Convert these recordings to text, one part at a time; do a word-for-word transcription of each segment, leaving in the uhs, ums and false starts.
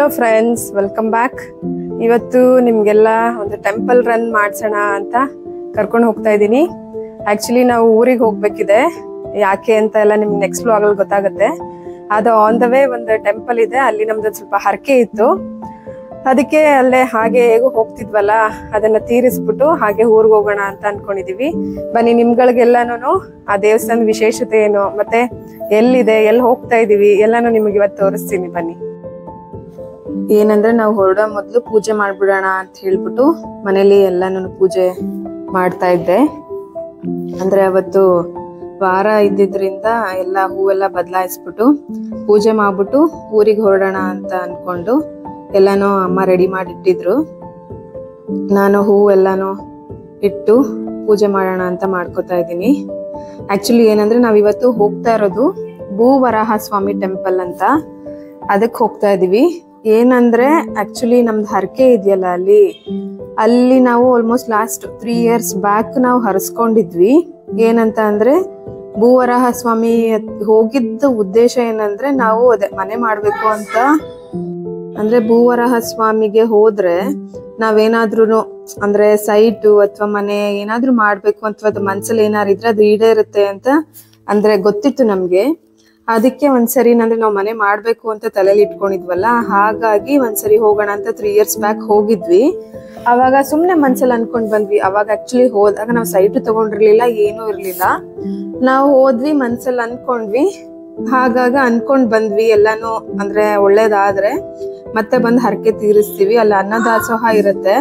Hello friends, welcome back. ಇವತ್ತು ನಿಮಗೆಲ್ಲ ಒಂದು ಟೆಂಪಲ್ ರನ್ ಮಾಡಿಸೋಣ ಅಂತ ಕರ್ಕೊಂಡು ಹೋಗ್ತಾ ಇದ್ದೀನಿ. ಆ್ಯಕ್ಚುಲಿ ನಾವು ಊರಿಗೆ ಹೋಗಬೇಕಿದೆ. ಯಾಕೆ ಅಂತ ಎಲ್ಲ ನಿಮ್ಗೆ ನೆಕ್ಸ್ಟ್ ವ್ಲಾಗಲ್ಲಿ ಗೊತ್ತಾಗುತ್ತೆ. ಅದು ಆನ್ ದ ವೇ ಒಂದು ಟೆಂಪಲ್ ಇದೆ, ಅಲ್ಲಿ ನಮ್ದು ಸ್ವಲ್ಪ ಹರಕೆ ಇತ್ತು. ಅದಕ್ಕೆ ಅಲ್ಲೇ ಹಾಗೆ ಹೇಗೂ ಹೋಗ್ತಿದ್ವಲ್ಲ, ಅದನ್ನ ತೀರಿಸ್ಬಿಟ್ಟು ಹಾಗೆ ಊರಿಗೆ ಹೋಗೋಣ ಅಂತ ಅನ್ಕೊಂಡಿದೀವಿ. ಬನ್ನಿ, ನಿಮ್ಗಳಿಗೆಲ್ಲಾನು ಆ ದೇವಸ್ಥಾನದ ವಿಶೇಷತೆ ಏನು, ಮತ್ತೆ ಎಲ್ಲಿದೆ, ಎಲ್ಲಿ ಹೋಗ್ತಾ ಇದೀವಿ ಎಲ್ಲಾನು ನಿಮಗೆ ಇವತ್ತು ತೋರಿಸ್ತೀನಿ. ಬನ್ನಿ. ಏನಂದ್ರೆ ನಾವು ಹೊರಡೋ ಮೊದಲು ಪೂಜೆ ಮಾಡ್ಬಿಡೋಣ ಅಂತ ಹೇಳ್ಬಿಟ್ಟು ಮನೇಲಿ ಎಲ್ಲಾನು ಪೂಜೆ ಮಾಡ್ತಾ ಇದ್ದೆ. ಅಂದ್ರೆ ಅವತ್ತು ವಾರ ಇದ್ದಿದ್ರಿಂದ ಎಲ್ಲ ಹೂವೆಲ್ಲ ಬದಲಾಯಿಸ್ಬಿಟ್ಟು ಪೂಜೆ ಮಾಡ್ಬಿಟ್ಟು ಊರಿಗೆ ಹೊರಡೋಣ ಅಂತ ಅನ್ಕೊಂಡು ಎಲ್ಲಾನು ಅಮ್ಮ ರೆಡಿ ಮಾಡಿಟ್ಟಿದ್ರು. ನಾನು ಹೂ ಎಲ್ಲಾನು ಇಟ್ಟು ಪೂಜೆ ಮಾಡೋಣ ಅಂತ ಮಾಡ್ಕೋತಾ ಇದ್ದೀನಿ. ಆಕ್ಚುಲಿ ಏನಂದ್ರೆ ನಾವಿವತ್ತು ಹೋಗ್ತಾ ಇರೋದು ಭೂವರಾಹ ಸ್ವಾಮಿ ಟೆಂಪಲ್ ಅಂತ, ಅದಕ್ಕೆ ಹೋಗ್ತಾ ಇದೀವಿ. ಏನಂದ್ರೆ ಆಕ್ಚುಲಿ ನಮ್ದು ಹರಕೆ ಇದೆಯಲ್ಲ, ಅಲ್ಲಿ ಅಲ್ಲಿ ನಾವು almost last three years back ನಾವು ಹರಸ್ಕೊಂಡಿದ್ವಿ. ಏನಂತ ಅಂದ್ರೆ ಭೂವರಾಹ ಸ್ವಾಮಿ ಹೋಗಿದ್ದ ಉದ್ದೇಶ ಏನಂದ್ರೆ ನಾವು ಅದೇ ಮನೆ ಮಾಡ್ಬೇಕು ಅಂತ. ಅಂದ್ರೆ ಭೂವರಾಹ ಸ್ವಾಮಿಗೆ ಹೋದ್ರೆ ನಾವೇನಾದ್ರೂ ಅಂದ್ರೆ ಸೈಟು ಅಥವಾ ಮನೆ ಏನಾದ್ರೂ ಮಾಡ್ಬೇಕು ಅಥವಾ ಅದು ಮನ್ಸಲ್ಲಿ ಏನಾರು ಇದ್ರೆ ಅದು ಈಡೇರುತ್ತೆ ಅಂತ ಅಂದ್ರೆ ಗೊತ್ತಿತ್ತು ನಮ್ಗೆ. ಅದಕ್ಕೆ ಒಂದ್ಸರಿ ಅಂದ್ರೆ ನಾವು ಮನೆ ಮಾಡ್ಬೇಕು ಅಂತ ತಲೆಯಲ್ಲಿ ಇಟ್ಕೊಂಡಿದ್ವಲ್ಲ, ಹಾಗಾಗಿ ಒಂದ್ಸರಿ ಹೋಗೋಣ ಅಂತ ತ್ರೀ ಇಯರ್ಸ್ ಬ್ಯಾಕ್ ಹೋಗಿದ್ವಿ. ಅವಾಗ ಸುಮ್ನೆ ಮನ್ಸಲ್ಲಿ ಅನ್ಕೊಂಡ್ ಬಂದ್ವಿ. ಅವಾಗ ಆಕ್ಚುಲಿ ಹೋದಾಗ ನಾವು ಸೈಟು ತಗೊಂಡಿರ್ಲಿಲ್ಲ, ಏನೂ ಇರ್ಲಿಲ್ಲ. ನಾವು ಹೋದ್ವಿ, ಮನ್ಸಲ್ಲಿ ಅನ್ಕೊಂಡ್ವಿ, ಹಾಗಾಗಿ ಅನ್ಕೊಂಡ್ ಬಂದ್ವಿ ಎಲ್ಲಾನು ಅಂದ್ರೆ ಒಳ್ಳೇದಾದ್ರೆ ಮತ್ತೆ ಬಂದು ಹರಕೆ ತೀರಿಸ್ತೀವಿ. ಅಲ್ಲಿ ಅನ್ನದಾಸೋಹ ಇರುತ್ತೆ,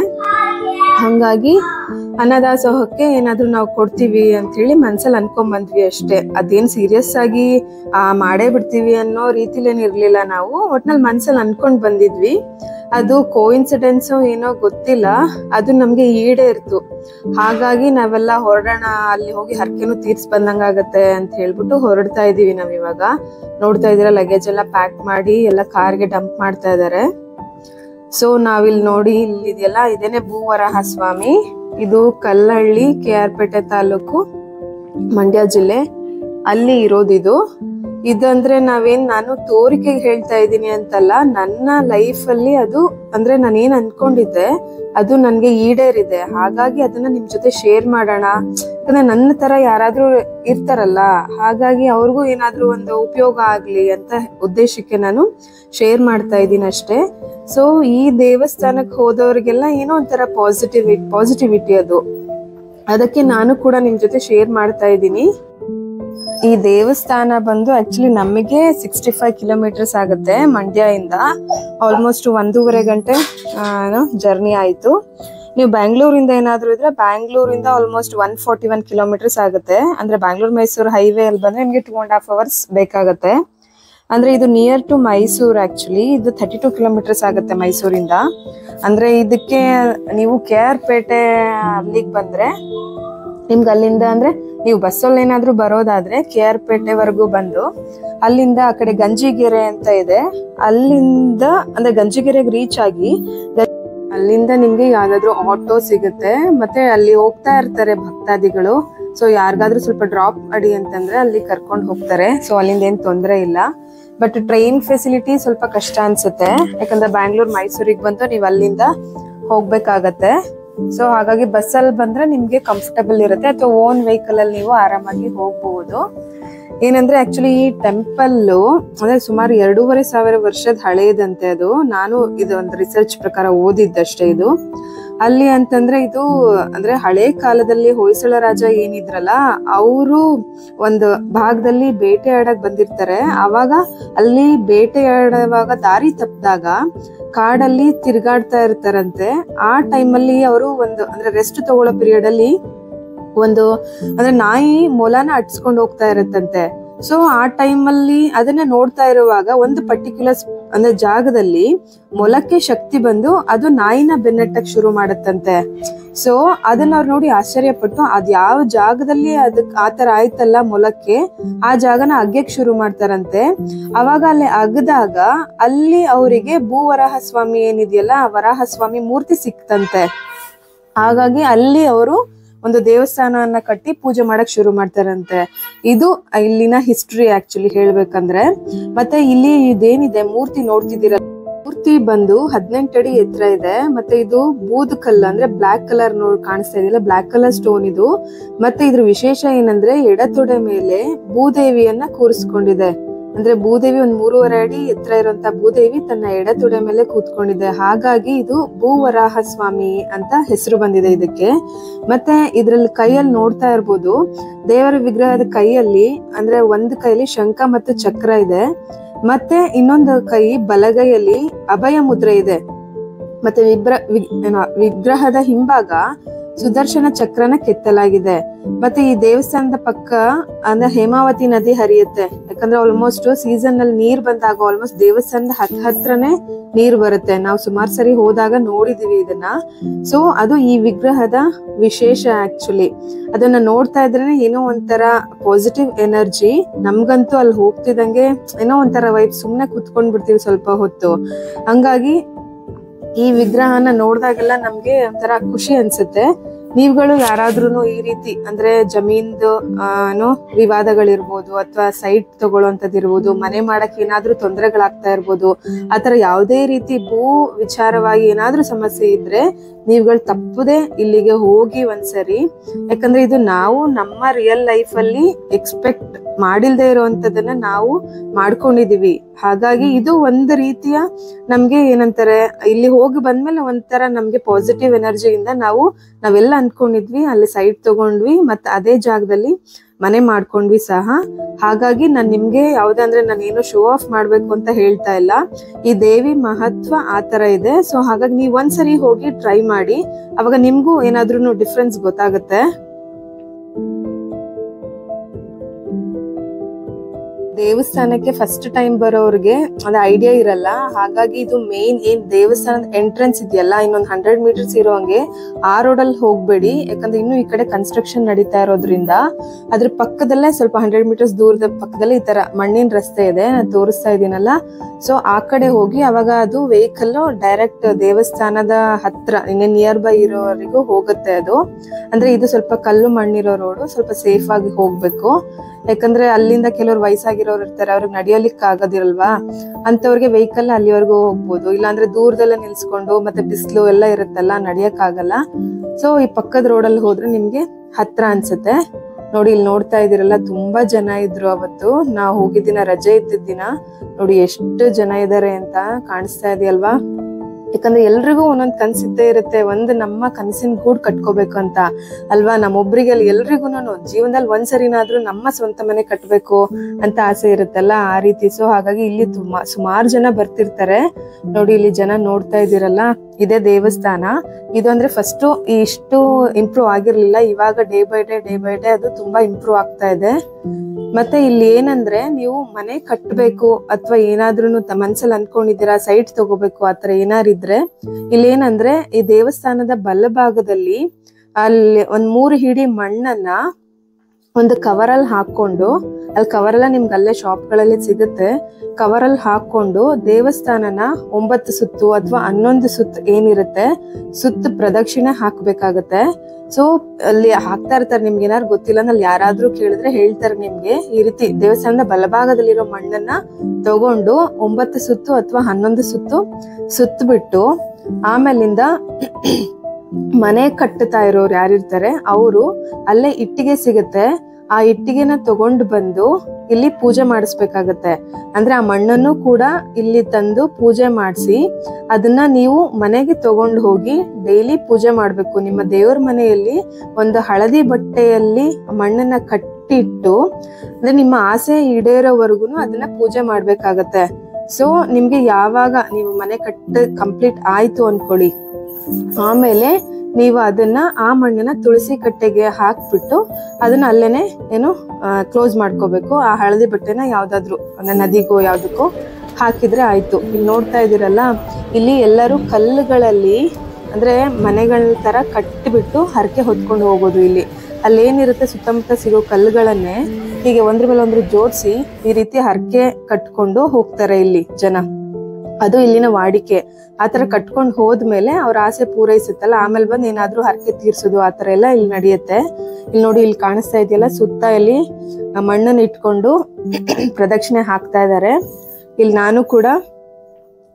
ಹಂಗಾಗಿ ಅನ್ನದಾಸೋಹಕ್ಕೆ ಏನಾದ್ರು ನಾವು ಕೊಡ್ತೀವಿ ಅಂತ ಹೇಳಿ ಮನ್ಸಲ್ಲಿ ಅನ್ಕೊಂಡ್ ಬಂದ್ವಿ ಅಷ್ಟೇ. ಅದೇನ್ ಸೀರಿಯಸ್ ಆಗಿ ಆ ಮಾಡೇ ಬಿಡ್ತೀವಿ ಅನ್ನೋ ರೀತಿಲಿ ಏನ್ ಇರ್ಲಿಲ್ಲ. ನಾವು ಒಟ್ನಲ್ಲಿ ಮನ್ಸಲ್ಲಿ ಅನ್ಕೊಂಡ್ ಬಂದಿದ್ವಿ. ಅದು ಕೋಇನ್ಸಿಡೆನ್ಸ್ ಏನೋ ಗೊತ್ತಿಲ್ಲ, ಅದು ನಮ್ಗೆ ಈಡೇ ಇರ್ತು. ಹಾಗಾಗಿ ನಾವೆಲ್ಲ ಹೊರಡೋಣ, ಅಲ್ಲಿ ಹೋಗಿ ಹರಕೆನು ತೀರ್ಸ್ ಬಂದಂಗಾಗತ್ತೆ ಅಂತ ಹೇಳ್ಬಿಟ್ಟು ಹೊರಡ್ತಾ ಇದೀವಿ. ನಾವ್ ಇವಾಗ ನೋಡ್ತಾ ಇದೀರ, ಲಗೇಜ್ ಎಲ್ಲ ಪ್ಯಾಕ್ ಮಾಡಿ ಎಲ್ಲ ಕಾರ್ಗೆ ಡಂಪ್ ಮಾಡ್ತಾ ಇದಾರೆ. ಸೊ ನಾವಿಲ್ಲಿ ನೋಡಿ, ಇಲ್ಲಿದೆಯಲ್ಲ ಇದೇನೆ ಭೂವರಾಹ ಸ್ವಾಮಿ. ಇದು ಕಲ್ಲಹಳ್ಳಿ, ಕೆ ಆರ್ ಪೇಟೆ ತಾಲೂಕು, ಮಂಡ್ಯ ಜಿಲ್ಲೆ ಅಲ್ಲಿ ಇರೋದಿದು. ಇದಂದ್ರೆ ನಾವೇನ್ ನಾನು ತೋರಿಕೆಗೆ ಹೇಳ್ತಾ ಇದ್ದೀನಿ ಅಂತಲ್ಲ, ನನ್ನ ಲೈಫ್ ಅಲ್ಲಿ ಅದು ಅಂದ್ರೆ ನಾನು ಏನ್ ಅನ್ಕೊಂಡಿದ್ದೆ ಅದು ನನ್ಗೆ ಈಡೇರಿದೆ. ಹಾಗಾಗಿ ಅದನ್ನ ನಿಮ್ ಜೊತೆ ಶೇರ್ ಮಾಡೋಣ. ಯಾಕಂದ್ರೆ ನನ್ನ ತರ ಯಾರಾದ್ರೂ ಇರ್ತಾರಲ್ಲ, ಹಾಗಾಗಿ ಅವ್ರಿಗೂ ಏನಾದ್ರೂ ಒಂದು ಉಪಯೋಗ ಆಗ್ಲಿ ಅಂತ ಉದ್ದೇಶಕ್ಕೆ ನಾನು ಶೇರ್ ಮಾಡ್ತಾ ಇದ್ದೀನಿ ಅಷ್ಟೇ. ಸೊ ಈ ದೇವಸ್ಥಾನಕ್ಕೆ ಹೋದವ್ರಿಗೆಲ್ಲ ಏನೋ ಒಂಥರ ಪಾಸಿಟಿವಿ ಪಾಸಿಟಿವಿಟಿ ಅದು, ಅದಕ್ಕೆ ನಾನು ಕೂಡ ನಿಮ್ ಜೊತೆ ಶೇರ್ ಮಾಡ್ತಾ ಇದ್ದೀನಿ. ಈ ದೇವಸ್ಥಾನ ಬಂದು ಆಕ್ಚುಲಿ ನಮಗೆ ಸಿಕ್ಸ್ಟಿ ಫೈವ್ ಕಿಲೋಮೀಟರ್ಸ್ ಆಗುತ್ತೆ ಮಂಡ್ಯ ಇಂದ. ಆಲ್ಮೋಸ್ಟ್ ಒಂದೂವರೆ ಗಂಟೆ ಜರ್ನಿ ಆಯ್ತು. ನೀವು ಬ್ಯಾಂಗ್ಳೂರಿಂದ ಏನಾದ್ರು ಇದ್ರೆ ಬ್ಯಾಂಗ್ಳೂರಿಂದ almost one forty one kilometres ಆಗುತ್ತೆ. ಅಂದ್ರೆ ಬ್ಯಾಂಗ್ಳೂರ್ ಮೈಸೂರು ಹೈವೇ ಅಲ್ಲಿ ಬಂದ್ರೆ ನಿಮ್ಗೆ ಟೂ ಅಂಡ್ ಹಾಫ್ ಅವರ್ಸ್ ಬೇಕಾಗತ್ತೆ. ಅಂದ್ರೆ ಇದು ನಿಯರ್ ಟು ಮೈಸೂರು. ಆಕ್ಚುಲಿ ಇದು ಥರ್ಟಿ ಟೂ ಕಿಲೋಮೀಟರ್ಸ್ ಆಗುತ್ತೆ ಮೈಸೂರಿಂದ. ಅಂದ್ರೆ ಇದಕ್ಕೆ ನೀವು ಕೆ ಆರ್ ಪೇಟೆ ಅಲ್ಲಿಗೆ ಬಂದ್ರೆ ನಿಮ್ಗೆ ಅಲ್ಲಿಂದ ಅಂದ್ರೆ ನೀವು ಬಸ್ಸಲ್ಲಿ ಏನಾದ್ರು ಬರೋದಾದ್ರೆ ಕೆ ಆರ್ ಪೇಟೆವರೆಗೂ ಬಂದು ಅಲ್ಲಿಂದ ಆ ಕಡೆ ಗಂಜಿಗೆರೆ ಅಂತ ಇದೆ, ಅಲ್ಲಿಂದ ಅಂದ್ರೆ ಗಂಜಿಗೆರೆಗೆ ರೀಚ್ ಆಗಿ ಅಲ್ಲಿಂದ ನಿಮ್ಗೆ ಯಾವ್ದಾದ್ರು ಆಟೋ ಸಿಗುತ್ತೆ. ಮತ್ತೆ ಅಲ್ಲಿ ಹೋಗ್ತಾ ಇರ್ತಾರೆ ಭಕ್ತಾದಿಗಳು. ಸೊ ಯಾರಿಗಾದ್ರೂ ಸ್ವಲ್ಪ ಡ್ರಾಪ್ ಮಾಡಿ ಅಂತಂದ್ರೆ ಅಲ್ಲಿ ಕರ್ಕೊಂಡು ಹೋಗ್ತಾರೆ. ಸೊ ಅಲ್ಲಿಂದ ಏನ್ ತೊಂದರೆ ಇಲ್ಲ. ಬಟ್ ಟ್ರೈನ್ ಫೆಸಿಲಿಟಿ ಸ್ವಲ್ಪ ಕಷ್ಟ ಅನ್ಸುತ್ತೆ, ಯಾಕಂದ್ರೆ ಬ್ಯಾಂಗ್ಳೂರ್ ಮೈಸೂರಿಗೆ ಬಂದು ನೀವು ಅಲ್ಲಿಂದ ಹೋಗ್ಬೇಕಾಗತ್ತೆ. ಸೊ ಹಾಗಾಗಿ ಬಸ್ಸಲ್ಲಿ ಬಂದ್ರೆ ನಿಮ್ಗೆ ಕಂಫರ್ಟಬಲ್ ಇರುತ್ತೆ, ಅಥವಾ ಓನ್ ವೆಹಿಕಲ್ ಅಲ್ಲಿ ನೀವು ಆರಾಮಾಗಿ ಹೋಗ್ಬಹುದು. ಏನಂದ್ರೆ ಆಕ್ಚುಲಿ ಈ ಟೆಂಪಲ್ ಅಂದ್ರೆ ಸುಮಾರು ಎರಡೂವರೆ ಸಾವಿರ ವರ್ಷದ ಹಳೆಯದಂತೆ ಅದು. ನಾನು ಇದು ಒಂದು ರಿಸರ್ಚ್ ಪ್ರಕಾರ ಓದಿದ್ದಷ್ಟೇ ಇದು. ಅಲ್ಲಿ ಅಂತಂದ್ರೆ ಇದು ಅಂದ್ರೆ ಹಳೆ ಕಾಲದಲ್ಲಿ ಹೊಯ್ಸಳ ರಾಜ ಏನಿದ್ರಲ್ಲ, ಅವರು ಒಂದು ಭಾಗದಲ್ಲಿ ಬೇಟೆಯಾಡಕ್ ಬಂದಿರ್ತಾರೆ. ಅವಾಗ ಅಲ್ಲಿ ಬೇಟೆಯಾಡುವಾಗ ದಾರಿ ತಪ್ಪಿದಾಗ ಕಾಡಲ್ಲಿ ತಿರ್ಗಾಡ್ತಾ ಇರ್ತಾರಂತೆ. ಆ ಟೈಮಲ್ಲಿ ಅವರು ಒಂದು ಅಂದ್ರೆ ರೆಸ್ಟ್ ತಗೊಳ್ಳೋ ಪೀರಿಯಡ್ ಅಲ್ಲಿ ಒಂದು ಅಂದ್ರೆ ನಾಯಿ ಮೊಲನ ಅಟ್ಸ್ಕೊಂಡು ಹೋಗ್ತಾ ಇರತ್ತಂತೆ. ಸೊ ಆ ಟೈಮಲ್ಲಿ ಅದನ್ನ ನೋಡ್ತಾ ಇರುವಾಗ ಒಂದು ಪರ್ಟಿಕ್ಯುಲರ್ ಅಂದ್ರೆ ಜಾಗದಲ್ಲಿ ಮೊಲಕ್ಕೆ ಶಕ್ತಿ ಬಂದು ಅದು ನಾಯಿನ ಬೆನ್ನಟ್ಟಕ್ ಶುರು ಮಾಡತ್ತಂತೆ. ಸೊ ಅದನ್ನ ಅವ್ರು ನೋಡಿ ಆಶ್ಚರ್ಯಪಟ್ಟು ಅದ್ ಯಾವ ಜಾಗದಲ್ಲಿ ಅದಕ್ ಆತರ ಆಯ್ತಲ್ಲ ಮೊಲಕ್ಕೆ, ಆ ಜಾಗನ ಅಗ್ಯಕ್ ಶುರು ಮಾಡ್ತಾರಂತೆ. ಅವಾಗ ಅಲ್ಲಿ ಅಗದಾಗ ಅಲ್ಲಿ ಅವರಿಗೆ ಭೂವರಾಹ ಸ್ವಾಮಿ ಏನಿದೆಯಲ್ಲ, ವರಾಹ ಸ್ವಾಮಿ ಮೂರ್ತಿ ಸಿಕ್ತಂತೆ. ಹಾಗಾಗಿ ಅಲ್ಲಿ ಅವರು ಒಂದು ದೇವಸ್ಥಾನವನ್ನ ಕಟ್ಟಿ ಪೂಜೆ ಮಾಡಕ್ ಶುರು ಮಾಡ್ತಾರಂತೆ. ಇದು ಇಲ್ಲಿನ ಹಿಸ್ಟ್ರಿ ಆಕ್ಚುಲಿ ಹೇಳ್ಬೇಕಂದ್ರೆ. ಮತ್ತೆ ಇಲ್ಲಿ ಇದೇನಿದೆ ಮೂರ್ತಿ ನೋಡ್ತಿದ್ದೀರ, ಮೂರ್ತಿ ಬಂದು ಹದಿನೆಂಟು ಅಡಿ ಎತ್ತರ ಇದೆ. ಮತ್ತೆ ಇದು ಬೂದ್ ಕಲ್ಲು ಅಂದ್ರೆ ಬ್ಲಾಕ್ ಕಲರ್ ನೋಡ್ ಕಾಣಿಸ್ತಾ ಇದೆಯಲ್ಲ, ಬ್ಲಾಕ್ ಕಲರ್ ಸ್ಟೋನ್ ಇದು. ಮತ್ತೆ ಇದ್ರ ವಿಶೇಷ ಏನಂದ್ರೆ ಎಡತೊಡೆ ಮೇಲೆ ಭೂದೇವಿಯನ್ನ ಕೂರಿಸ್ಕೊಂಡಿದೆ. ಅಂದ್ರೆ ಭೂದೇವಿ ಒಂದ್ ಮೂರುವರೆ ಅಡಿ ಎತ್ತರ ಇರುವಂತ ಭೂದೇವಿ ತನ್ನ ಎಡತೊಡೆ ಮೇಲೆ ಕೂತ್ಕೊಂಡಿದೆ. ಹಾಗಾಗಿ ಇದು ಭೂವರಾಹ ಸ್ವಾಮಿ ಅಂತ ಹೆಸರು ಬಂದಿದೆ ಇದಕ್ಕೆ. ಮತ್ತೆ ಇದ್ರಲ್ಲಿ ಕೈಯಲ್ಲಿ ನೋಡ್ತಾ ಇರ್ಬೋದು, ದೇವರ ವಿಗ್ರಹದ ಕೈಯಲ್ಲಿ ಅಂದ್ರೆ ಒಂದು ಕೈಯಲ್ಲಿ ಶಂಖ ಮತ್ತು ಚಕ್ರ ಇದೆ. ಮತ್ತೆ ಇನ್ನೊಂದು ಕೈ ಬಲಗೈಯಲ್ಲಿ ಅಭಯ ಮುದ್ರೆ ಇದೆ. ಮತ್ತೆ ವಿಬ್ರ ವಿಗ್ರಹದ ಹಿಂಭಾಗ ಸುದರ್ಶನ ಚಕ್ರನ ಕೆತ್ತಲಾಗಿದೆ. ಮತ್ತೆ ಈ ದೇವಸ್ಥಾನದ ಪಕ್ಕ ಅಂದ್ರೆ ಹೇಮಾವತಿ ನದಿ ಹರಿಯುತ್ತೆ. ಯಾಕಂದ್ರೆ ಆಲ್ಮೋಸ್ಟ್ ಸೀಸನ್ ಅಲ್ಲಿ ನೀರ್ ಬಂದಾಗ ಆಲ್ಮೋಸ್ಟ್ ದೇವಸ್ಥಾನದ ಹತ್ ಹತ್ರನೇ ನೀರ್ ಬರುತ್ತೆ. ನಾವು ಸುಮಾರು ಸರಿ ಹೋದಾಗ ನೋಡಿದೀವಿ ಇದನ್ನ. ಸೊ ಅದು ಈ ವಿಗ್ರಹದ ವಿಶೇಷ. ಆಕ್ಚುಲಿ ಅದನ್ನ ನೋಡ್ತಾ ಇದ್ರೇನೆ ಏನೋ ಒಂಥರ ಪಾಸಿಟಿವ್ ಎನರ್ಜಿ. ನಮ್ಗಂತೂ ಅಲ್ಲಿ ಹೋಗ್ತಿದಂಗೆ ಏನೋ ಒಂಥರ ವೈಬ್, ಸುಮ್ನೆ ಕುತ್ಕೊಂಡ್ ಬಿಡ್ತೀವಿ ಸ್ವಲ್ಪ ಹೊತ್ತು. ಹಂಗಾಗಿ ಈ ವಿಗ್ರಹನ ನೋಡ್ದಾಗೆಲ್ಲ ನಮ್ಗೆ ಒಂಥರ ಖುಷಿ ಅನ್ಸುತ್ತೆ. ನೀವುಗಳು ಯಾರಾದ್ರೂ ಈ ರೀತಿ ಅಂದ್ರೆ ಜಮೀನ್ದು ಏನೋ ವಿವಾದಗಳಿರ್ಬೋದು, ಅಥವಾ ಸೈಟ್ ತಗೊಳ್ಳೋಂಥದ್ದು ಇರ್ಬೋದು, ಮನೆ ಮಾಡಕ್ ಏನಾದ್ರೂ ತೊಂದರೆಗಳಾಗ್ತಾ ಇರ್ಬೋದು, ಆತರ ಯಾವುದೇ ರೀತಿ ಭೂ ವಿಚಾರವಾಗಿ ಏನಾದ್ರೂ ಸಮಸ್ಯೆ ಇದ್ರೆ ನೀವುಗಳು ತಪ್ಪದೆ ಇಲ್ಲಿಗೆ ಹೋಗಿ ಒಂದ್ಸರಿ. ಯಾಕಂದ್ರೆ ಇದು ನಾವು ನಮ್ಮ ರಿಯಲ್ ಲೈಫ್ ಅಲ್ಲಿ ಎಕ್ಸ್ಪೆಕ್ಟ್ ಮಾಡಿಲ್ದೇ ಇರೋವಂಥದ್ದನ್ನ ನಾವು ಮಾಡ್ಕೊಂಡಿದೀವಿ. ಹಾಗಾಗಿ ಇದು ಒಂದು ರೀತಿಯ ನಮ್ಗೆ ಏನಂತಾರೆ, ಇಲ್ಲಿ ಹೋಗಿ ಬಂದ್ಮೇಲೆ ಒಂಥರ ನಮ್ಗೆ ಪಾಸಿಟಿವ್ ಎನರ್ಜಿಯಿಂದ ನಾವು ನಾವೆಲ್ಲ ಅನ್ಕೊಂಡಿದ್ವಿ ಅಲ್ಲಿ ಸೈಟ್ ತಗೊಂಡ್ವಿ, ಮತ್ತೆ ಅದೇ ಜಾಗದಲ್ಲಿ ಮನೆ ಮಾಡ್ಕೊಂಡ್ವಿ ಸಹ. ಹಾಗಾಗಿ ನಾನ್ ನಿಮ್ಗೆ ಯಾವ್ದಂದ್ರೆ ನಾನು ಏನು ಶೋ ಆಫ್ ಮಾಡ್ಬೇಕು ಅಂತ ಹೇಳ್ತಾ ಇಲ್ಲ. ಈ ದೇವಿ ಮಹತ್ವ ಆತರ ಇದೆ. ಸೊ ಹಾಗಾಗಿ ನೀವ್ ಒಂದ್ಸರಿ ಹೋಗಿ ಟ್ರೈ ಮಾಡಿ, ಅವಾಗ ನಿಮ್ಗೂ ಏನಾದ್ರೂ ಡಿಫ್ರೆನ್ಸ್ ಗೊತ್ತಾಗುತ್ತೆ. ದೇವಸ್ಥಾನಕ್ಕೆ ಫಸ್ಟ್ ಟೈಮ್ ಬರೋರ್ಗೆ ಅದು ಐಡಿಯಾ ಇರಲ್ಲ. ಹಾಗಾಗಿ ಇದು ಮೇನ್ ಏನ್ ದೇವಸ್ಥಾನದ ಎಂಟ್ರೆನ್ಸ್ ಇದೆಯಲ್ಲ, ಇನ್ನೊಂದು ಹಂಡ್ರೆಡ್ ಮೀಟರ್ಸ್ ಇರೋ ಹಂಗೆ ಆ ರೋಡಲ್ಲಿ ಹೋಗ್ಬೇಡಿ. ಯಾಕಂದ್ರೆ ಇನ್ನು ಈ ಕಡೆ ಕನ್ಸ್ಟ್ರಕ್ಷನ್ ನಡೀತಾ ಇರೋದ್ರಿಂದ ಅದ್ರ ಪಕ್ಕದಲ್ಲೇ ಸ್ವಲ್ಪ ಹಂಡ್ರೆಡ್ ಮೀಟರ್ಸ್ ದೂರದ ಪಕ್ಕದಲ್ಲೇ ಈ ತರ ಮಣ್ಣಿನ ರಸ್ತೆ ಇದೆ, ನಾನು ತೋರಿಸ್ತಾ ಇದೀನಲ್ಲ. ಸೊ ಆ ಕಡೆ ಹೋಗಿ ಅವಾಗ ಅದು ವೆಹಿಕಲ್ ಡೈರೆಕ್ಟ್ ದೇವಸ್ಥಾನದ ಹತ್ರ ಇನ್ನೇ ನಿಯರ್ ಬೈ ಇರೋವರೆಗೂ ಹೋಗುತ್ತೆ ಅದು. ಅಂದ್ರೆ ಇದು ಸ್ವಲ್ಪ ಕಲ್ಲು ಮಣ್ಣಿರೋ ರೋಡು, ಸ್ವಲ್ಪ ಸೇಫ್ ಆಗಿ ಹೋಗ್ಬೇಕು. ಯಾಕಂದ್ರೆ ಅಲ್ಲಿಂದ ಕೆಲವರು ವಯಸ್ಸಾಗಿರೋರು ಇರ್ತಾರೆ, ಅವ್ರಿಗೆ ನಡಿಯೋಲಿಕ್ಕೆ ಆಗೋದಿರಲ್ವಾ, ಅಂತವ್ರಿಗೆ ವೆಹಿಕಲ್ ಅಲ್ಲಿವರೆಗೂ ಹೋಗ್ಬೋದು. ಇಲ್ಲಾಂದ್ರೆ ದೂರದಲ್ಲೇ ನಿಲ್ಸ್ಕೊಂಡು ಮತ್ತೆ ಬಿಸಿಲು ಎಲ್ಲ ಇರುತ್ತಲ್ಲ, ನಡಿಯಕ್ ಆಗಲ್ಲ. ಸೊ ಈ ಪಕ್ಕದ ರೋಡಲ್ಲಿ ಹೋದ್ರೆ ನಿಮ್ಗೆ ಹತ್ರ ಅನ್ಸುತ್ತೆ. ನೋಡಿ ಇಲ್ಲಿ ನೋಡ್ತಾ ಇದೀರಲ್ಲ, ತುಂಬಾ ಜನ ಇದ್ರು ಅವತ್ತು ನಾವು ಹೋಗಿದ್ದಿನ, ರಜೆ ಇದ್ದಿದ್ದಿನ. ನೋಡಿ ಎಷ್ಟು ಜನ ಇದಾರೆ ಅಂತ ಕಾಣಿಸ್ತಾ ಇದೆಯಲ್ವಾ. ಯಾಕಂದ್ರೆ ಎಲ್ರಿಗೂ ಒಂದೊಂದ್ ಕನ್ಸಿದ್ದೇ ಇರುತ್ತೆ, ಒಂದು ನಮ್ಮ ಕನಸಿನ ಗೂಡ್ ಕಟ್ಕೋಬೇಕು ಅಂತ ಅಲ್ವಾ. ನಮ್ಮೊಬ್ರಿಗೆ ಅಲ್ಲಿ ಎಲ್ರಿಗೂ ಜೀವನದಲ್ಲಿ ಒಂದ್ಸರಿನಾದ್ರೂ ನಮ್ಮ ಸ್ವಂತ ಮನೆ ಕಟ್ಬೇಕು ಅಂತ ಆಸೆ ಇರುತ್ತಲ್ಲ, ಆ ರೀತಿ. ಸೊ ಹಾಗಾಗಿ ಇಲ್ಲಿ ತುಂಬಾ ಸುಮಾರು ಜನ ಬರ್ತಿರ್ತಾರೆ. ನೋಡಿ ಇಲ್ಲಿ ಜನ ನೋಡ್ತಾ ಇದ್ದೀರಲ್ಲ, ಇದೇ ದೇವಸ್ಥಾನ. ಇದು ಅಂದ್ರೆ ಫಸ್ಟ್ ಇಷ್ಟು ಇಂಪ್ರೂವ್ ಆಗಿರ್ಲಿಲ್ಲ, ಇವಾಗ day by day day by day ಅದು ತುಂಬಾ ಇಂಪ್ರೂವ್ ಆಗ್ತಾ ಇದೆ. ಮತ್ತೆ ಇಲ್ಲಿ ಏನಂದ್ರೆ, ನೀವು ಮನೆ ಕಟ್ಟಬೇಕು ಅಥವಾ ಏನಾದ್ರೂ ಮನ್ಸಲ್ಲಿ ಅನ್ಕೊಂಡಿದ್ದೀರಾ ಸೈಟ್ ತಗೋಬೇಕು ಆತರ ಏನಾರಿದ್ರೆ, ಇಲ್ಲಿ ಏನಂದ್ರೆ ಈ ದೇವಸ್ಥಾನದ ಬಲಭಾಗದಲ್ಲಿ ಅಲ್ಲಿ ಒಂದ್ ಮೂರು ಹಿಡಿ ಮಣ್ಣನ್ನ ಒಂದು ಕವರಲ್ಲಿ ಹಾಕೊಂಡು, ಅಲ್ಲಿ ಕವರ್ ಎಲ್ಲ ನಿಮ್ಗೆ ಅಲ್ಲೇ ಶಾಪ್ಗಳಲ್ಲಿ ಸಿಗುತ್ತೆ, ಕವರಲ್ಲಿ ಹಾಕೊಂಡು ದೇವಸ್ಥಾನನ ಒಂಬತ್ತು ಸುತ್ತು ಅಥವಾ ಹನ್ನೊಂದು ಸುತ್ತು ಏನಿರುತ್ತೆ ಸುತ್ತು ಪ್ರದಕ್ಷಿಣೆ ಹಾಕ್ಬೇಕಾಗತ್ತೆ. ಸೊ ಅಲ್ಲಿ ಹಾಕ್ತಾ ಇರ್ತಾರೆ, ನಿಮ್ಗೆ ಏನಾದ್ರು ಗೊತ್ತಿಲ್ಲ ಅಲ್ಲಿ ಯಾರಾದ್ರೂ ಕೇಳಿದ್ರೆ ಹೇಳ್ತಾರೆ ನಿಮ್ಗೆ. ಈ ರೀತಿ ದೇವಸ್ಥಾನದ ಬಲಭಾಗದಲ್ಲಿರೋ ಮಣ್ಣನ್ನ ತಗೊಂಡು ಒಂಬತ್ತು ಸುತ್ತು ಅಥವಾ ಹನ್ನೊಂದು ಸುತ್ತು ಸುತ್ತ ಬಿಟ್ಟು, ಆಮೇಲಿಂದ ಮನೆ ಕಟ್ಟುತ್ತಾ ಇರೋರು ಯಾರಿರ್ತಾರೆ ಅವರು ಅಲ್ಲೇ ಇಟ್ಟಿಗೆ ಸಿಗುತ್ತೆ, ಆ ಇಟ್ಟಿಗೆನ ತಗೊಂಡು ಬಂದು ಇಲ್ಲಿ ಪೂಜೆ ಮಾಡಿಸ್ಬೇಕಾಗತ್ತೆ. ಅಂದ್ರೆ ಆ ಮಣ್ಣನ್ನು ಕೂಡ ಇಲ್ಲಿ ತಂದು ಪೂಜೆ ಮಾಡಿಸಿ ಅದನ್ನ ನೀವು ಮನೆಗೆ ತಗೊಂಡು ಹೋಗಿ ಡೈಲಿ ಪೂಜೆ ಮಾಡ್ಬೇಕು. ನಿಮ್ಮ ದೇವ್ರ ಮನೆಯಲ್ಲಿ ಒಂದು ಹಳದಿ ಬಟ್ಟೆಯಲ್ಲಿ ಮಣ್ಣನ್ನ ಕಟ್ಟಿಟ್ಟು, ಅಂದ್ರೆ ನಿಮ್ಮ ಆಸೆ ಈಡೇರೋವರೆಗೂ ಅದನ್ನ ಪೂಜೆ ಮಾಡ್ಬೇಕಾಗತ್ತೆ. ಸೊ ನಿಮ್ಗೆ ಯಾವಾಗ ನೀವು ಮನೆ ಕಟ್ಟ ಕಂಪ್ಲೀಟ್ ಆಯ್ತು ಅನ್ಕೊಳ್ಳಿ, ಆಮೇಲೆ ನೀವು ಅದನ್ನ ಆ ಮಣ್ಣನ್ನ ತುಳಸಿ ಕಟ್ಟೆಗೆ ಹಾಕ್ಬಿಟ್ಟು ಅದನ್ನ ಅಲ್ಲೇನೆ ಏನು ಕ್ಲೋಸ್ ಮಾಡ್ಕೋಬೇಕು. ಆ ಹಳದಿ ಬಟ್ಟೆನ ಯಾವ್ದಾದ್ರು ನದಿಗೋ ಯಾವ್ದಕ್ಕೋ ಹಾಕಿದ್ರೆ ಆಯ್ತು. ಇಲ್ಲಿ ನೋಡ್ತಾ ಇದೀರಲ್ಲ, ಇಲ್ಲಿ ಎಲ್ಲರೂ ಕಲ್ಲುಗಳಲ್ಲಿ ಅಂದ್ರೆ ಮನೆಗಳ ತರ ಕಟ್ಟಿಬಿಟ್ಟು ಹರಕೆ ಹೊತ್ಕೊಂಡು ಹೋಗೋದು. ಇಲ್ಲಿ ಅಲ್ಲೇನಿರುತ್ತೆ ಸುತ್ತಮುತ್ತ ಸಿಗೋ ಕಲ್ಲುಗಳನ್ನೇ ಹೀಗೆ ಒಂದ್ರ ಮೇಲೆ ಒಂದ್ರ ಜೋಡಿಸಿ ಈ ರೀತಿ ಹರಕೆ ಕಟ್ಕೊಂಡು ಹೋಗ್ತಾರೆ ಇಲ್ಲಿ ಜನ. ಅದು ಇಲ್ಲಿನ ವಾಡಿಕೆ. ಆತರ ಕಟ್ಕೊಂಡು ಹೋದ್ಮೇಲೆ ಅವ್ರ ಆಸೆ ಪೂರೈಸುತ್ತಲ್ಲ, ಆಮೇಲೆ ಬಂದು ಏನಾದ್ರೂ ಹರಕೆ ತೀರ್ಸೋದು ಆತರ ಎಲ್ಲ ಇಲ್ಲಿ ನಡೆಯುತ್ತೆ. ಇಲ್ಲಿ ನೋಡಿ, ಇಲ್ಲಿ ಕಾಣಿಸ್ತಾ ಇದೆಯಲ್ಲ, ಸುತ್ತ ಇಲ್ಲಿ ಮಣ್ಣನ್ನು ಇಟ್ಕೊಂಡು ಪ್ರದಕ್ಷಿಣೆ ಹಾಕ್ತಾ ಇದ್ದಾರೆ. ಇಲ್ಲಿ ನಾನು ಕೂಡ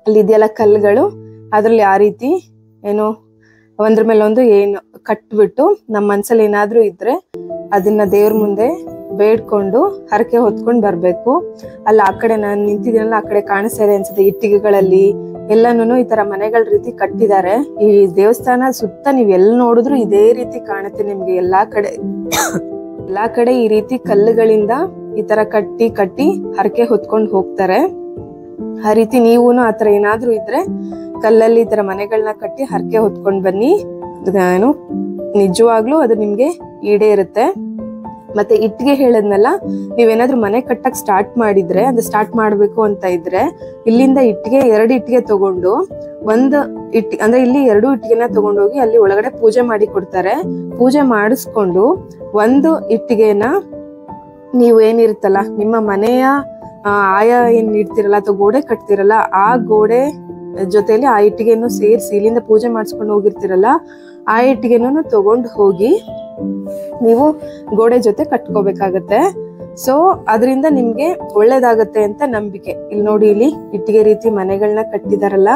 ಅಲ್ಲಿ ಇದೆಯಲ್ಲ ಕಲ್ಲುಗಳು, ಅದ್ರಲ್ಲಿ ಯಾವ ರೀತಿ ಏನು ಒಂದ್ರ ಮೇಲೆ ಒಂದು ಏನು ಕಟ್ಬಿಟ್ಟು ನಮ್ಮ ಮನ್ಸಲ್ಲಿ ಏನಾದ್ರೂ ಇದ್ರೆ ಅದನ್ನ ದೇವ್ರ ಮುಂದೆ ಬೇಡ್ಕೊಂಡು ಹರಕೆ ಹೊತ್ಕೊಂಡ್ ಬರ್ಬೇಕು. ಅಲ್ಲಿ ಆ ಕಡೆ ನಾನು ನಿಂತಿದ್ದೀನಲ್ಲ, ಆ ಕಡೆ ಕಾಣಿಸ್ತಾ ಇದೆ ಅನ್ಸುತ್ತೆ, ಇಟ್ಟಿಗೆಗಳಲ್ಲಿ ಎಲ್ಲಾನು ಈ ತರ ಮನೆಗಳ ರೀತಿ ಕಟ್ಟಿದ್ದಾರೆ. ಈ ದೇವಸ್ಥಾನ ಸುತ್ತ ನೀವ್ ಎಲ್ಲಿ ನೋಡಿದ್ರು ಇದೇ ರೀತಿ ಕಾಣುತ್ತೆ ನಿಮ್ಗೆ. ಎಲ್ಲಾ ಕಡೆ ಎಲ್ಲಾ ಕಡೆ ಈ ರೀತಿ ಕಲ್ಲುಗಳಿಂದ ಈ ತರ ಕಟ್ಟಿ ಕಟ್ಟಿ ಹರಕೆ ಹೊತ್ಕೊಂಡು ಹೋಗ್ತಾರೆ. ಆ ರೀತಿ ನೀವೂನು ಆತರ ಏನಾದ್ರೂ ಇದ್ರೆ ಕಲ್ಲಲ್ಲಿ ಈ ತರ ಮನೆಗಳನ್ನ ಕಟ್ಟಿ ಹರಕೆ ಹೊತ್ಕೊಂಡ್ ಬನ್ನಿ. ಏನು ನಿಜವಾಗ್ಲೂ ಅದು ನಿಮ್ಗೆ ಈಡೇ ಇರುತ್ತೆ. ಮತ್ತೆ ಇಟ್ಟಿಗೆ ಹೇಳದ್ನಲ್ಲ, ನೀವೇನಾದ್ರೂ ಮನೆ ಕಟ್ಟಕ್ ಸ್ಟಾರ್ಟ್ ಮಾಡಿದ್ರೆ, ಅದು ಸ್ಟಾರ್ಟ್ ಮಾಡ್ಬೇಕು ಅಂತ ಇದ್ರೆ ಇಲ್ಲಿಂದ ಇಟ್ಟಿಗೆ ಎರಡು ಇಟ್ಟಿಗೆ ತಗೊಂಡು ಒಂದು ಇಟ್ಟಿ ಅಂದ್ರೆ ಇಲ್ಲಿ ಎರಡು ಇಟ್ಟಿಗೆನ ತಗೊಂಡೋಗಿ ಅಲ್ಲಿ ಒಳಗಡೆ ಪೂಜೆ ಮಾಡಿ ಕೊಡ್ತಾರೆ. ಪೂಜೆ ಮಾಡಿಸ್ಕೊಂಡು ಒಂದು ಇಟ್ಟಿಗೆನ ನೀವು ಏನಿರುತ್ತಲ್ಲ ನಿಮ್ಮ ಮನೆಯ ಆಯ ಏನ್ ಇಡ್ತಿರಲ್ಲ ಅಥವಾ ಗೋಡೆ ಕಟ್ತಿರಲ್ಲ, ಆ ಗೋಡೆ ಜೊತೆಲಿ ಆ ಇಟ್ಟಿಗೆಯನ್ನು ಸೇರಿಸಿ ಇಲ್ಲಿಂದ ಪೂಜೆ ಮಾಡಿಸ್ಕೊಂಡು ಹೋಗಿರ್ತಿರಲ್ಲ, ಆ ಇಟ್ಟಿಗೆನೂ ತಗೊಂಡು ಹೋಗಿ ನೀವು ಗೋಡೆ ಜೊತೆ ಕಟ್ಕೋಬೇಕಾಗತ್ತೆ. ಸೊ ಅದರಿಂದ ನಿಮ್ಗೆ ಒಳ್ಳೇದಾಗತ್ತೆ ಅಂತ ನಂಬಿಕೆ. ಇಲ್ಲಿ ನೋಡಿ, ಇಲ್ಲಿ ಇಟ್ಟಿಗೆ ರೀತಿ ಮನೆಗಳನ್ನ ಕಟ್ಟಿದಾರಲ್ಲ,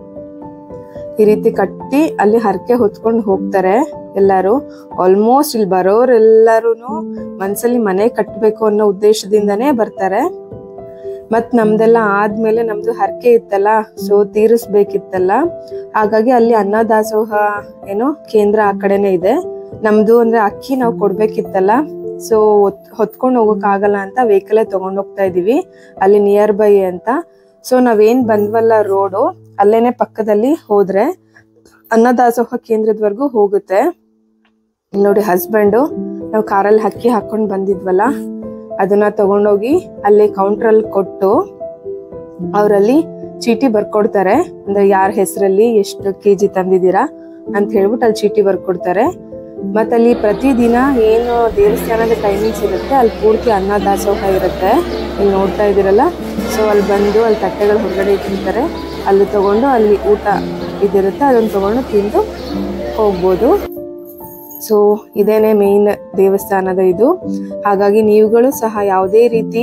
ಈ ರೀತಿ ಕಟ್ಟಿ ಅಲ್ಲಿ ಹರಕೆ ಹೊತ್ಕೊಂಡು ಹೋಗ್ತಾರೆ ಎಲ್ಲಾರು. ಆಲ್ಮೋಸ್ಟ್ ಇಲ್ಲಿ ಬರೋರೆಲ್ಲರೂ ಮನ್ಸಲ್ಲಿ ಮನೆ ಕಟ್ಬೇಕು ಅನ್ನೋ ಉದ್ದೇಶದಿಂದಾನೇ ಬರ್ತಾರೆ. ಮತ್ ನಮ್ದೆಲ್ಲ ಆದ್ಮೇಲೆ ನಮ್ದು ಹರಕೆ ಇತ್ತಲ್ಲ, ಸೊ ತೀರಿಸ್ಬೇಕಿತ್ತಲ್ಲ, ಹಾಗಾಗಿ ಅಲ್ಲಿ ಅನ್ನದಾಸೋಹ ಏನೋ ಕೇಂದ್ರ ಆ ಕಡೆನೆ ಇದೆ. ನಮ್ದು ಅಂದ್ರೆ ಅಕ್ಕಿ ನಾವು ಕೊಡ್ಬೇಕಿತ್ತಲ್ಲ, ಸೊ ಹೊತ್ಕೊಂಡು ಹೋಗಕ್ ಆಗಲ್ಲ ಅಂತ ವೆಹಿಕಲ್ ತಗೊಂಡ್ ಹೋಗ್ತಾ ಇದೀವಿ ಅಲ್ಲಿ ನಿಯರ್ ಬೈ ಅಂತ. ಸೊ ನಾವೇನ್ ಬಂದ್ವಲ್ಲ ರೋಡು, ಅಲ್ಲೇನೆ ಪಕ್ಕದಲ್ಲಿ ಹೋದ್ರೆ ಅನ್ನದಾಸೋಹ ಕೇಂದ್ರದವರೆಗೂ ಹೋಗುತ್ತೆ. ನೋಡಿ ಹಸ್ಬೆಂಡು ನಾವು ಕಾರಲ್ಲಿ ಅಕ್ಕಿ ಹಾಕೊಂಡ್ ಬಂದಿದ್ವಲ್ಲ, ಅದನ್ನ ತಗೊಂಡೋಗಿ ಅಲ್ಲಿ ಕೌಂಟರ್ ಅಲ್ಲಿ ಕೊಟ್ಟು ಅವರಲ್ಲಿ ಚೀಟಿ ಬರ್ಕೊಡ್ತಾರೆ. ಅಂದ್ರೆ ಯಾರ ಹೆಸರಲ್ಲಿ ಎಷ್ಟು ಕೆಜಿ ತಂದಿದ್ದೀರಾ ಅಂತ ಹೇಳ್ಬಿಟ್ಟು ಅಲ್ಲಿ ಚೀಟಿ ಬರ್ಕೊಡ್ತಾರೆ. ಮತ್ತೆ ಅಲ್ಲಿ ಪ್ರತಿದಿನ ಏನು ದೇವಸ್ಥಾನದ ಟೈಮಿಂಗ್ಸ್ ಇರುತ್ತೆ ಅಲ್ಲಿ ಪೂರ್ತಿ ಅನ್ನದಾಸೋಹ ಇರುತ್ತೆ. ಇಲ್ಲಿ ನೋಡ್ತಾ ಇದ್ದೀರಲ್ಲ, ಸೊ ಅಲ್ಲಿ ಬಂದು ಅಲ್ಲಿ ತಟ್ಟೆಗಳು ಹೊರಗಡೆ ಇಟ್ಟಿರ್ತಾರೆ, ಅಲ್ಲಿ ತಗೊಂಡು ಅಲ್ಲಿ ಊಟ ಇದಿರುತ್ತೆ, ಅದನ್ನ ತಗೊಂಡು ತಿಂದು ಹೋಗ್ಬೋದು. ಸೊ ಇದೇನೆ ಮೇನ್ ದೇವಸ್ಥಾನದ ಇದು. ಹಾಗಾಗಿ ನೀವುಗಳು ಸಹ ಯಾವುದೇ ರೀತಿ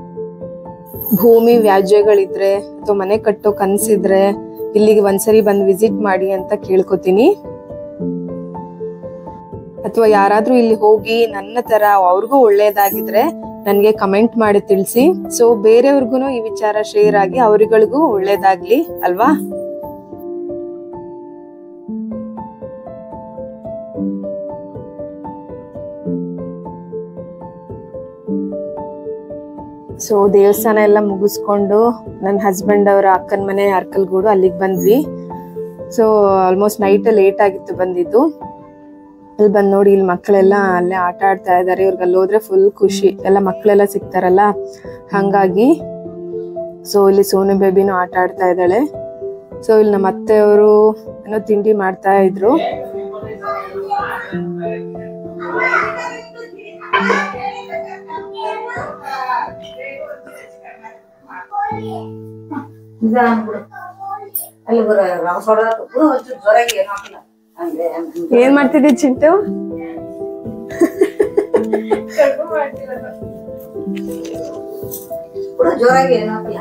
ಭೂಮಿ ವ್ಯಾಜ್ಯಗಳಿದ್ರೆ ಅಥವಾ ಮನೆ ಕಟ್ಟೋ ಕನ್ಸಿದ್ರೆ ಇಲ್ಲಿಗೆ ಒಂದ್ಸರಿ ಬಂದು ವಿಸಿಟ್ ಮಾಡಿ ಅಂತ ಕೇಳ್ಕೊತೀನಿ. ಅಥವಾ ಯಾರಾದ್ರೂ ಇಲ್ಲಿ ಹೋಗಿ ನನ್ನ ತರ ಅವ್ರಿಗೂ ಒಳ್ಳೇದಾಗಿದ್ರೆ ನನ್ಗೆ ಕಮೆಂಟ್ ಮಾಡಿ ತಿಳಿಸಿ. ಸೊ ಬೇರೆಯವ್ರಿಗೂ ಈ ವಿಚಾರ ಶೇರ್ ಆಗಿ ಅವರಿಗಳಿಗೂ ಒಳ್ಳೇದಾಗ್ಲಿ ಅಲ್ವಾ. ಸೊ ದೇವಸ್ಥಾನ ಎಲ್ಲ ಮುಗಿಸ್ಕೊಂಡು ನನ್ನ ಹಸ್ಬೆಂಡ್ ಅವರ ಅಕ್ಕನ ಮನೆ ಅರ್ಕಲ್ಗೂಡು ಅಲ್ಲಿಗೆ ಬಂದ್ವಿ. ಸೊ ಆಲ್ಮೋಸ್ಟ್ ನೈಟ್ ಲೇಟ್ ಆಗಿತ್ತು ಬಂದಿದ್ದು. ಅಲ್ಲಿ ಬಂದ್ ನೋಡಿ, ಇಲ್ಲಿ ಮಕ್ಕಳೆಲ್ಲ ಅಲ್ಲೇ ಆಟ ಆಡ್ತಾ ಇದಾರೆ. ಇವ್ರಿಗೆ ಅಲ್ಲಿ ಹೋದ್ರೆ ಫುಲ್ ಖುಷಿ, ಎಲ್ಲ ಮಕ್ಕಳೆಲ್ಲ ಸಿಗ್ತಾರಲ್ಲ ಹಂಗಾಗಿ. ಸೊ ಇಲ್ಲಿ ಸೋನು ಬೇಬಿನೂ ಆಟ ಆಡ್ತಾ ಇದ್ದಾಳೆ. ಸೊ ಇಲ್ಲಿ ನಮ್ಮ ಅತ್ತೆಯವರು ಏನೋ ತಿಂಡಿ ಮಾಡ್ತಾ ಇದ್ರು. ಏನ್ ಮಾಡ್ತಿದ್ದಿ ಚಿಂಟು? ಜೋರಾಗಿ ಏನೋ ಹಾಕಲ್ಲ,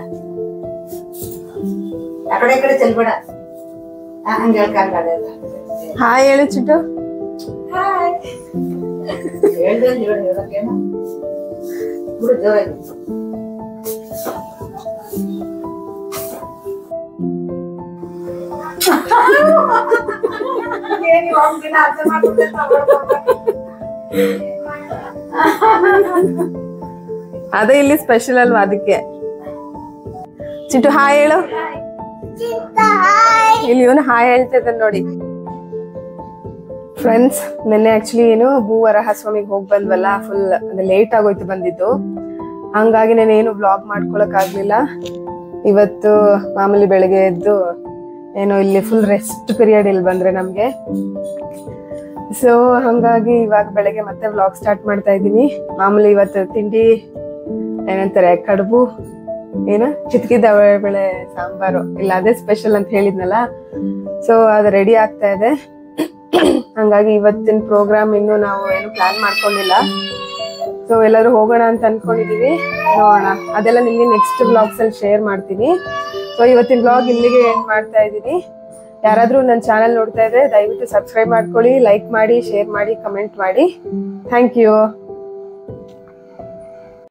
ಆ ಕಡೆ ಈ ಕಡೆ ಚೆಲ್ಬೇಡ. ಹಂಗ ಹೇಳ್ಕೊಂಡ ಹಾಯ್ ಹೇಳು ಚಿಂಟು. ಹೇಳ್ದೆ ಹೇಳ ಹೇಳಕ್ಕೇನು ಬಿಡು, ಜೋರಾಗಿ. ಅದೇ ಇಲ್ಲಿ ಸ್ಪೆಷಲ್ ಅಲ್ವಾ, ಅದಕ್ಕೆ. ಚಿಂಟು ಹಾಯ್ ಹೇಳು. ಇಲ್ಲಿ ಇವನು ಹಾಯ್ ಹೇಳ್ತಿದ್ದಾನೆ ನೋಡಿ. ಫ್ರೆಂಡ್ಸ್, ನಿನ್ನೆ ಆಕ್ಚುಲಿ ಏನು ಭೂವರಹ ಸ್ವಾಮಿಗೆ ಹೋಗಿ ಬಂದ್ವಲ್ಲ, ಫುಲ್ ಅಂದ್ರೆ ಲೇಟ್ ಆಗೋಯ್ತು ಬಂದಿದ್ದು. ಹಂಗಾಗಿ ನಾನೇನು ವ್ಲಾಗ್ ಮಾಡ್ಕೊಳಕ್ ಆಗ್ಲಿಲ್ಲ. ಇವತ್ತು ಮಾಮೂಲಿ ಬೆಳಗ್ಗೆ ಎದ್ದು ಏನೋ ಇಲ್ಲಿ ಫುಲ್ ರೆಸ್ಟ್ ಪೀರಿಯಡ್ ಇಲ್ಲಿ ಬಂದ್ರೆ ನಮ್ಗೆ. ಸೊ ಹಂಗಾಗಿ ಇವಾಗ ಬೆಳಗ್ಗೆ ಮತ್ತೆ ವ್ಲಾಗ್ ಸ್ಟಾರ್ಟ್ ಮಾಡ್ತಾ ಇದ್ದೀನಿ. ಮಾಮೂಲಿ ಇವತ್ತು ತಿಂಡಿ ಏನಂತಾರೆ, ಕಡುಬು ಏನು ಚಿತ್ಕಿದ ಬೇಳೆ ಸಾಂಬಾರು, ಇಲ್ಲ ಅದೇ ಸ್ಪೆಷಲ್ ಅಂತ ಹೇಳಿದ್ನಲ್ಲ. ಸೊ ಅದು ರೆಡಿ ಆಗ್ತಾ ಇದೆ. ಹಂಗಾಗಿ ಇವತ್ತಿನ ಪ್ರೋಗ್ರಾಮ್ ಇನ್ನು ನಾವು ಏನು ಪ್ಲಾನ್ ಮಾಡ್ಕೊಂಡಿಲ್ಲ. ಸೊ ಎಲ್ಲರೂ ಹೋಗೋಣ ಅಂತ ಅನ್ಕೊಂಡಿದೀವಿ, ನೋಡೋಣ. ಅದೆಲ್ಲ ನಿಮ್ಗೆ ನೆಕ್ಸ್ಟ್ ವ್ಲಾಗ್ಸ್ ಅಲ್ಲಿ ಶೇರ್ ಮಾಡ್ತೀನಿ. ಸೊ ಇವತ್ತಿನ ಬ್ಲಾಗ್ ಇಲ್ಲಿಗೆ ಎಂಡ್ ಮಾಡ್ತಾ ಇದ್ದೀನಿ. ಯಾರಾದ್ರೂ ನನ್ನ ಚಾನಲ್ ನೋಡ್ತಾ ಇದ್ರೆ ದಯವಿಟ್ಟು ಸಬ್ಸ್ಕ್ರೈಬ್ ಮಾಡ್ಕೊಳ್ಳಿ, ಲೈಕ್ ಮಾಡಿ, ಶೇರ್ ಮಾಡಿ, ಕಮೆಂಟ್ ಮಾಡಿ. Thank you.